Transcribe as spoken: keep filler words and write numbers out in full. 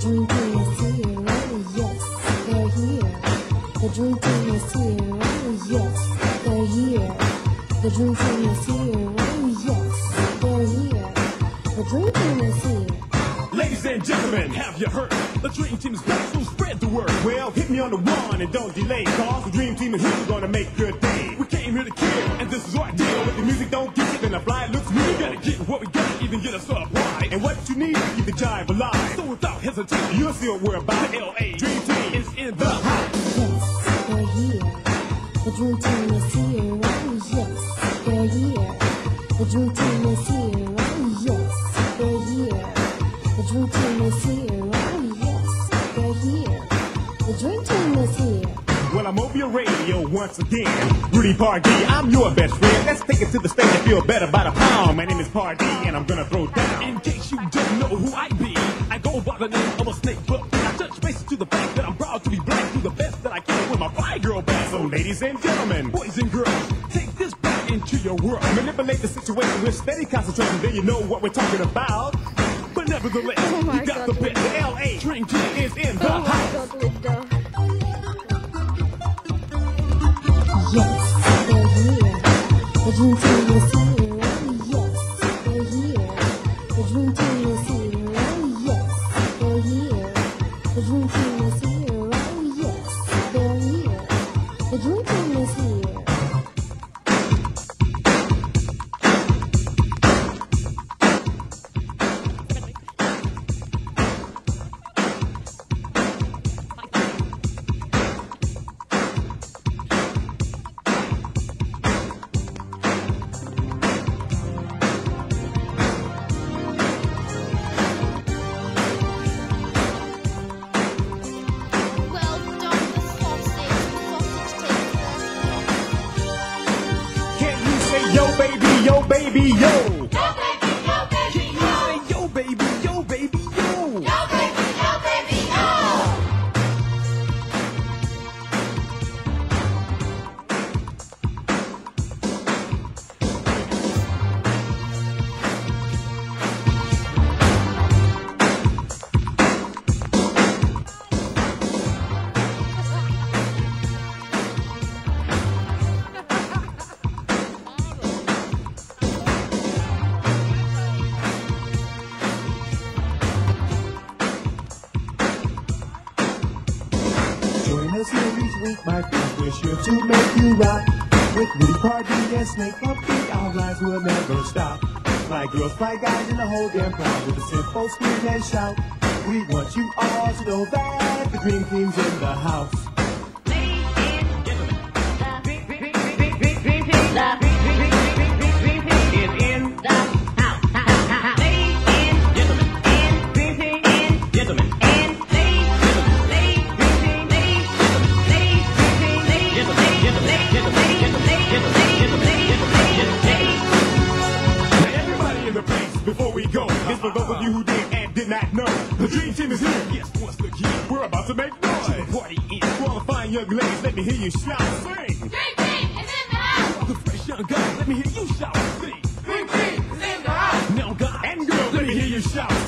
dream team is here, oh yes, they're here. The dream team is here, oh yes, they're here. The dream team is here, oh yes, they're here. The dream team is here. Ladies and gentlemen, have you heard? The dream team is back, so spread the word. Well, hit me on the one and don't delay, cause the dream team is here, we're gonna make good day. We came here to kill, and this is our deal. If the music don't get it, then the fly looks real. We gotta get what we got, even get us up wide. And what you need to keep the jive alive. So without hesitation, you'll see what we're about. The L A Dream Team is in the house. Yes, they're here. The dream team is here, oh yes, they're here. The dream team is here, oh yes, they're here. The dream team is here, oh yes, they're here. The dream team is here. Well, I'm over your radio once again. Rudy Pardee, I'm your best friend. Let's take it to the stage and feel better by the pound. My name is Pardee, and I'm gonna throw down. In case you don't know who I be, I go by the name of a snake, but I touch base to the fact that I'm proud to be black, do the best that I can with my fly girl band. So, ladies and gentlemen, boys and girls, take this back into your world. Manipulate the situation with steady concentration, then you know what we're talking about. But nevertheless, oh we got God, the best. The L A Dream Team is in the oh house. My God, Linda. Yes, they're here. The dream team is here, oh yes, they're here. The dream team is here, oh yes, they're here. The dream team is here, oh yes, they're here. The dream team is here. Yo, baby, yo, baby, yo. Yo, baby, yo, baby, yo. Yo, baby, yo, baby, yo. Yo, baby, yo, baby, yo. Us here each week, my friends, we're sure to make you rock. With Rudy Pardee and Snake Puppy, our lives will never stop. Fly girls, fly guys, and the whole damn crowd with a simple scream and shout. We want you all to know that the Dream Team's in the house. Ladies and gentlemen, the Dream Team, the Dream Team is in the house. Ladies and gentlemen, and Dream Team and gentlemen. Before we go, this for those of you who did and did not know, the Dream Team is here. Yes, once again, we're about to make noise. The party is qualifying young ladies. Let me hear you shout, sing. Dream Team is in the house. The fresh young guys, let me hear you shout, sing. Dream Team is in the house. Now, guys and girls, let me hear you shout.